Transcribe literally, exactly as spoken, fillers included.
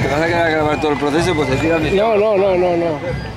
vas a quedar a grabar todo el proceso, pues se tira. No, no, no, no, no.